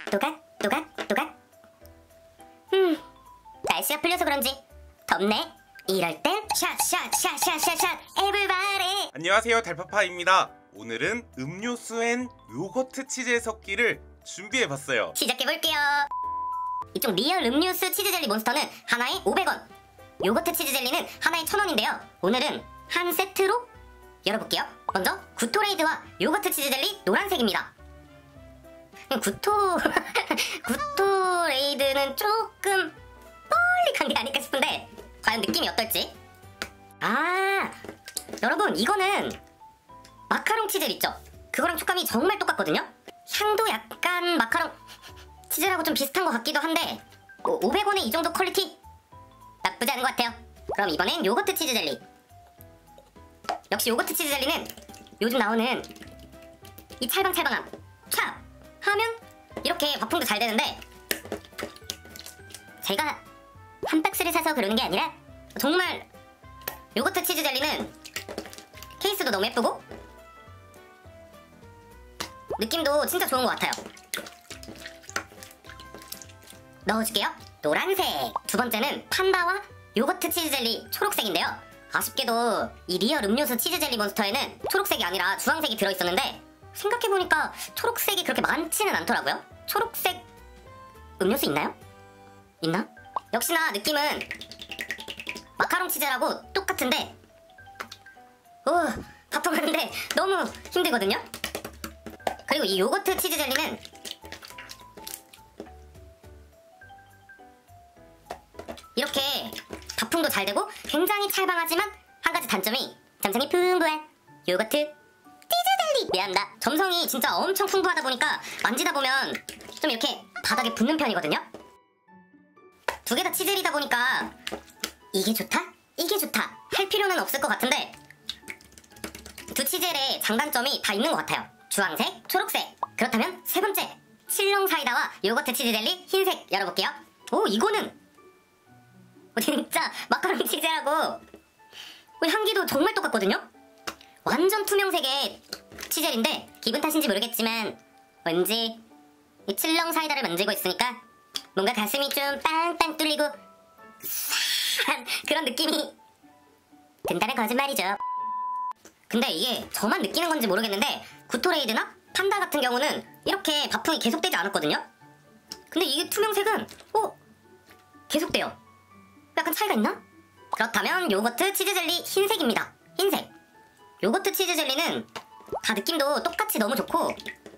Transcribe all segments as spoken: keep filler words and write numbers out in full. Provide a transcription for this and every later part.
또각 또각 또각. 음 날씨가 풀려서 그런지 덥네. 이럴 땐 샷샷샷샷샷샷 에브리바디. 안녕하세요, 달파파입니다. 오늘은 음료수 앤 요거트 치즈의 섞기를 준비해봤어요. 시작해볼게요. 이쪽 리얼 음료수 치즈 젤리 몬스터는 하나에 오백 원, 요거트 치즈 젤리는 하나에 천 원인데요 오늘은 한 세트로 열어볼게요. 먼저 구토레이드와 요거트 치즈 젤리 노란색입니다. 구토... 구토레이드는 조금 멀리 간 게 아닐까 싶은데 과연 느낌이 어떨지. 아 여러분, 이거는 마카롱 치즈 있죠? 그거랑 촉감이 정말 똑같거든요? 향도 약간 마카롱 치즈라고 좀 비슷한 것 같기도 한데 오백 원에 이 정도 퀄리티 나쁘지 않은 것 같아요. 그럼 이번엔 요거트 치즈 젤리. 역시 요거트 치즈 젤리는 요즘 나오는 이 찰방찰방함 촥 하면 이렇게 바풍도 잘 되는데, 제가 한 박스를 사서 그러는 게 아니라 정말 요거트 치즈 젤리는 케이스도 너무 예쁘고 느낌도 진짜 좋은 것 같아요. 넣어줄게요. 노란색. 두 번째는 판다와 요거트 치즈 젤리 초록색인데요. 아쉽게도 이 리얼 음료수 치즈 젤리 몬스터에는 초록색이 아니라 주황색이 들어있었는데 생각해보니까 초록색이 그렇게 많지는 않더라고요. 초록색 음료수 있나요? 있나? 역시나 느낌은 마카롱 치즈라고 똑같은데 오, 바풍하는데 너무 힘들거든요? 그리고 이 요거트 치즈 젤리는 이렇게 바풍도 잘 되고 굉장히 찰방하지만 한 가지 단점이 점성이 풍부한 요거트 치즈 젤리. 미안합니다. 점성이 진짜 엄청 풍부하다 보니까 만지다 보면 좀 이렇게 바닥에 붙는 편이거든요. 두 개 다 치젤이다 보니까 이게 좋다? 이게 좋다 할 필요는 없을 것 같은데 두 치젤의 장단점이 다 있는 것 같아요. 주황색, 초록색. 그렇다면 세 번째 칠롱 사이다와 요거트 치즈 젤리 흰색 열어볼게요. 오, 이거는 진짜 마카롱 치즈라고 향기도 정말 똑같거든요? 완전 투명색의 치젤인데 기분 탓인지 모르겠지만 왠지 이 칠롱 사이다를 만들고 있으니까 뭔가 가슴이 좀 빵빵 뚫리고 한 그런 느낌이 든다는 거짓말이죠. 근데 이게 저만 느끼는 건지 모르겠는데 구토레이드나 판다 같은 경우는 이렇게 바풍이 계속되지 않았거든요? 근데 이게 투명색은 어? 계속돼요. 약간 차이가 있나? 그렇다면 요거트 치즈 젤리 흰색입니다. 흰색. 요거트 치즈 젤리는 다 느낌도 똑같이 너무 좋고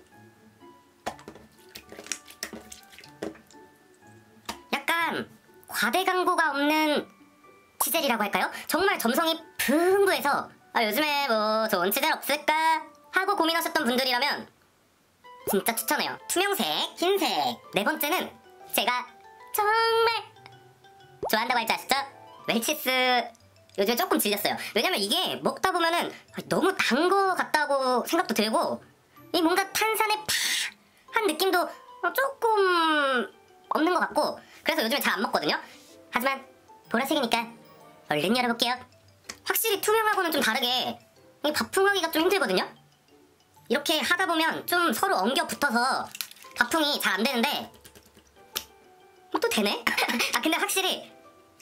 약간 과대 광고가 없는 치젤이라고 할까요? 정말 점성이 풍부해서 아, 요즘에 뭐 좋은 치젤 없을까 하고 고민하셨던 분들이라면 진짜 추천해요. 투명색, 흰색. 네 번째는 제가 정말 좋아한다고 할 줄 아시죠? 웰치스 요즘에 조금 질렸어요. 왜냐면 이게 먹다 보면은 너무 단 거 같다고 생각도 들고 이 뭔가 탄산에 팍한 느낌도 조금 없는 것 같고 그래서 요즘에 잘 안 먹거든요. 하지만 보라색이니까 얼른 열어볼게요. 확실히 투명하고는 좀 다르게 이 바풍하기가 좀 힘들거든요. 이렇게 하다 보면 좀 서로 엉겨 붙어서 바풍이 잘 안 되는데 어, 또 되네? 아 근데 확실히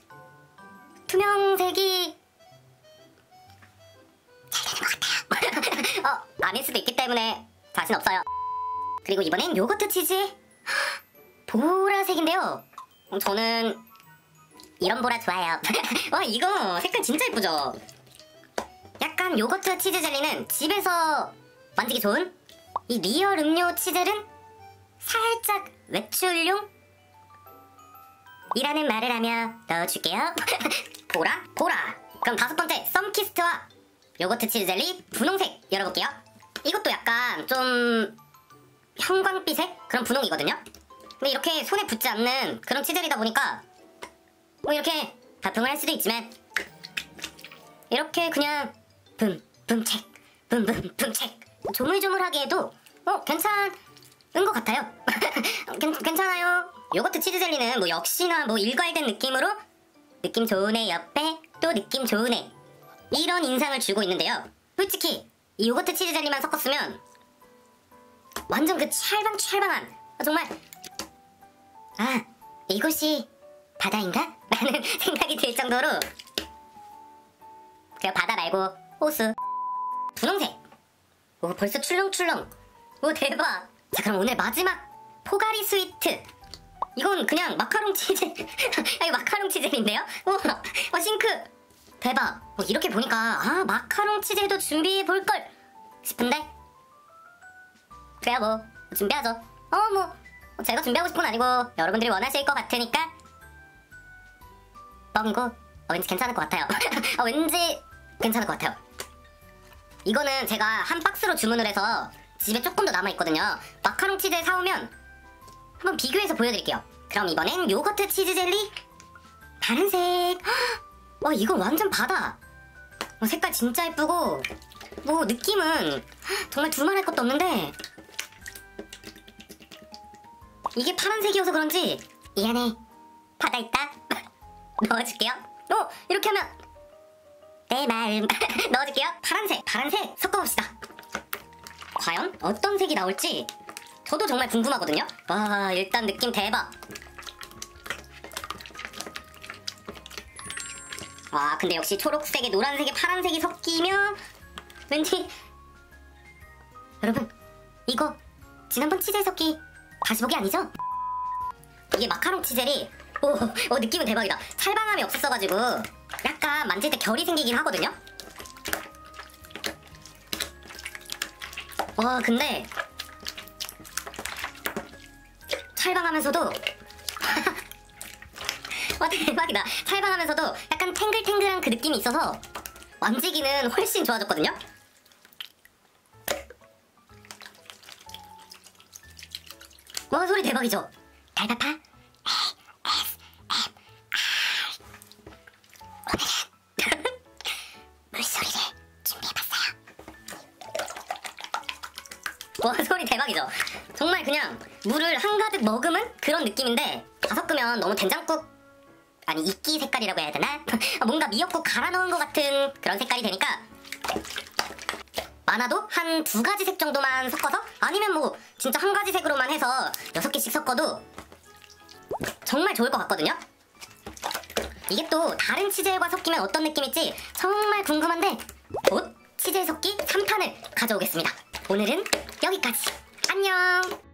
투명색이 잘 되는 것 같아요. 어, 아닐 수도 있기 때문에 자신 없어요. 그리고 이번엔 요거트 치즈 보라색인데요. 저는 이런 보라 좋아해요. 와, 이거 색깔 진짜 예쁘죠? 약간 요거트 치즈 젤리는 집에서 만지기 좋은 이 리얼 음료 치젤은 살짝 외출용 이라는 말을 하며 넣어줄게요. 보라? 보라! 그럼 다섯 번째 썸키스트와 요거트 치즈 젤리 분홍색 열어볼게요. 이것도 약간 좀 형광빛의 그런 분홍이거든요. 근데 이렇게 손에 붙지 않는 그런 치젤이다 보니까 뭐 이렇게 바풍을 할 수도 있지만 이렇게 그냥 붐, 붐책, 붐붐, 붐책 조물조물하기에도 어 괜찮은 것 같아요. 괜, 괜찮아요. 요거트 치즈 젤리는 뭐 역시나 뭐 일괄된 느낌으로 느낌 좋은 애 옆에 또 느낌 좋은 애 이런 인상을 주고 있는데요. 솔직히 이 요거트 치즈 젤리만 섞었으면 완전 그 찰방찰방한 정말 아, 이곳이 바다인가? 라는 생각이 들 정도로 그냥 바다 말고 호수. 분홍색. 오, 벌써 출렁출렁. 오, 대박. 자, 그럼 오늘 마지막 포가리 스위트. 이건 그냥 마카롱 치즈. 아, 이거 마카롱 치즈인데요? 와, 어, 싱크. 대박. 뭐 이렇게 보니까 아, 마카롱 치즈도 준비해 볼 걸 싶은데. 그래야 뭐 준비하죠. 어, 뭐 제가 준비하고 싶은 건 아니고 여러분들이 원하실 것 같으니까 뻥이고 어, 왠지 괜찮을 것 같아요. 어, 왠지 괜찮을 것 같아요. 이거는 제가 한 박스로 주문을 해서 집에 조금 더 남아있거든요. 마카롱 치즈 사오면 한번 비교해서 보여드릴게요. 그럼 이번엔 요거트 치즈 젤리 파란색. 와, 이건 완전 바다. 어, 색깔 진짜 예쁘고 뭐 느낌은 정말 두말할 것도 없는데 이게 파란색이어서 그런지 이 안에 바다 있다. 넣어줄게요. 오, 이렇게 하면 내 마음. 넣어줄게요. 파란색, 파란색 섞어봅시다. 과연 어떤 색이 나올지 저도 정말 궁금하거든요. 와, 일단 느낌 대박. 와, 근데 역시 초록색에 노란색에 파란색이 섞이면 왠지 여러분 이거 지난번 치젤 섞기 다시 보기 아니죠? 이게 마카롱 치젤이 오, 오, 느낌은 대박이다. 찰방함이 없었어가지고 약간 만질 때 결이 생기긴 하거든요. 와, 근데 찰방하면서도 와, 대박이다. 찰방하면서도 약간 탱글탱글한 그 느낌이 있어서 만지기는 훨씬 좋아졌거든요. 와, 소리 대박이죠? 달파파 물소리를 준비해봤어요. 와, 소리 대박이죠? 정말 그냥 물을 한가득 머금은 그런 느낌인데 다 섞으면 너무 된장국 아니 이끼 색깔이라고 해야 되나? 뭔가 미역국 갈아 넣은 것 같은 그런 색깔이 되니까 많아도 한 두 가지 색 정도만 섞어서 아니면 뭐 진짜 한 가지 색으로만 해서 여섯 개씩 섞어도 정말 좋을 것 같거든요? 이게 또 다른 치즈과 섞이면 어떤 느낌일지 정말 궁금한데 곧 치즈 섞기 삼 탄을 가져오겠습니다. 오늘은 여기까지. 안녕!